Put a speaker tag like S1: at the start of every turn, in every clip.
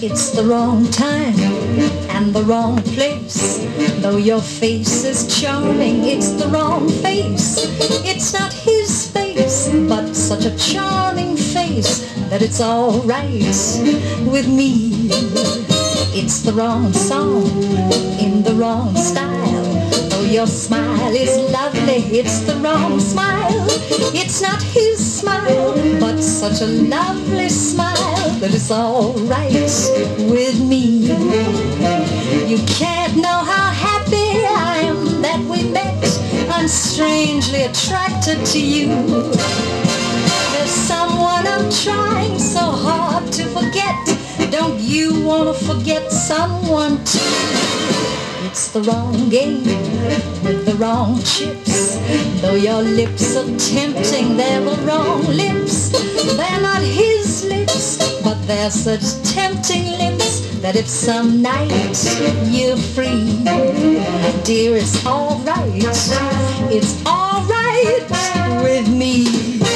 S1: It's the wrong time and the wrong place. Though your face is charming, it's the wrong face. It's not his face, but such a charming face that it's all right with me. It's the wrong song in the wrong style. Though your smile is lovely, it's the wrong smile. It's not his smile, but such a lovely smile that it's all right with me. You can't know how happy I am that we met. I'm strangely attracted to you. There's someone I'm trying so hard to forget. Don't you want to forget someone too? It's the wrong game with the wrong chips. Though your lips are tempting, they're the wrong lips. They're not his lips, but they're such tempting lips that if some night you're free, dear, it's all right. It's all right with me.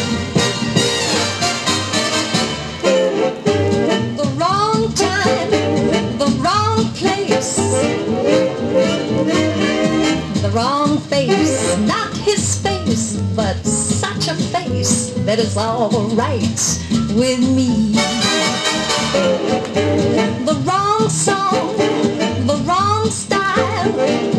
S1: The wrong time, the wrong place, the wrong face, not his face, but such a face that is all right with me. The wrong song, the wrong style,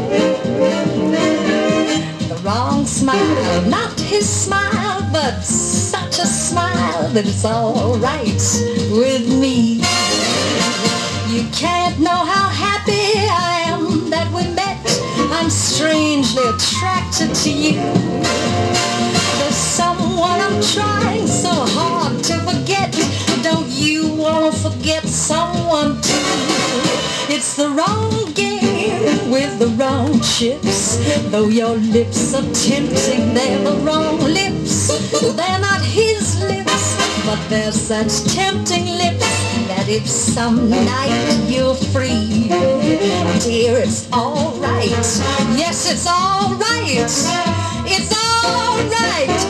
S1: the wrong smile, not his smile, but such a smile that it's all right with me. You can't know how happy I am that we met. I'm strangely attracted to you. There's someone I'm trying so hard to forget. Don't you want to forget someone too? It's the wrong game with the wrong chips. Though your lips are tempting, they're the wrong lips. They're not his lips, but they're such tempting lips that if some night you're free, dear, it's all right. Yes, it's all right. It's all right